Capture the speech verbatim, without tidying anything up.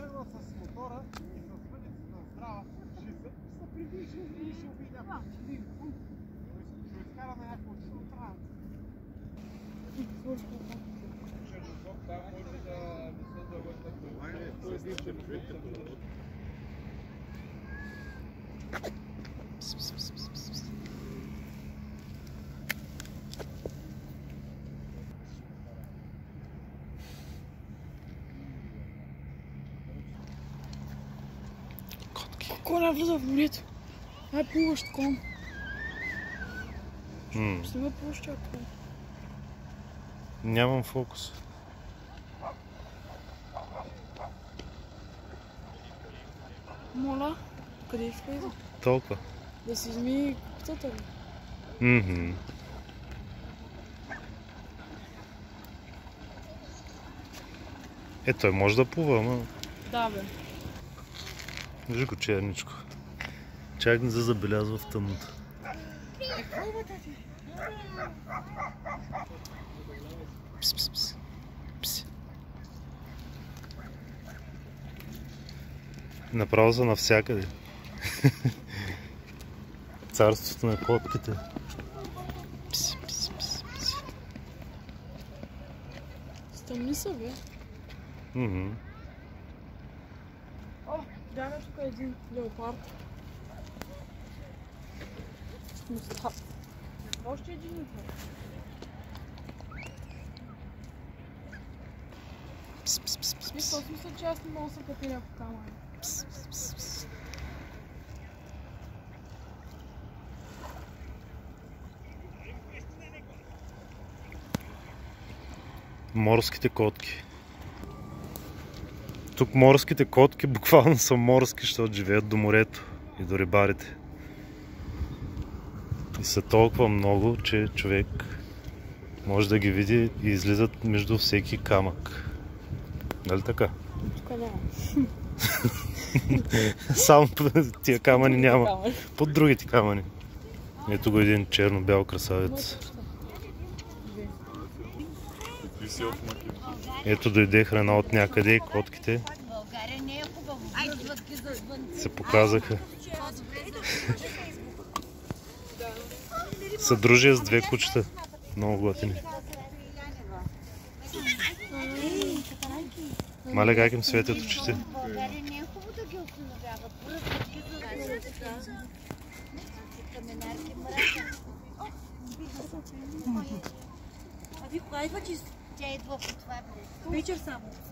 тръгна с мотора и с въдицата здрава, ще се придвижи и ще убие някакво члин. Ще изкара на някакво члин транс. Там може да не се завъртат. Коля влиза в морето. Ай, плуващ кон. Снима площад кон. Нямам фокус. Моля, къде излиза? Толкова. Да си измие копцата ли? Мхм. Е, той може да плува, ама... Да, бе. Виж го черничко. Чак не се забелязва в тъмното. Пс, пс, пс. Пс. Направо са навсякъде. Царството на котките. Пс, пс, пс, пс. Стъмни са, бе. Мхм. О, гледаме тук един леопард. Мустап. Още един леопард. Пс, пс, пс, пс, Мисля, пс. смисъл, че аз не мога да се катеря по камъни. Пс, пс, пс, пс. Морските котки. Тук морските котки буквално са морски, защото живеят до морето и до рибарите. И са толкова много, че човек може да ги види и излизат между всеки камък. Нали така? Тук няма. Само тия камъни няма. Под другите камъни. Ето го един черно-бял красавец. Ето дойде храна от някъде и котките се показаха. Съдружие с две кучета. Много готини. Маля как им светят очите. А ви кога идва, че тя идва по това? Вечер само.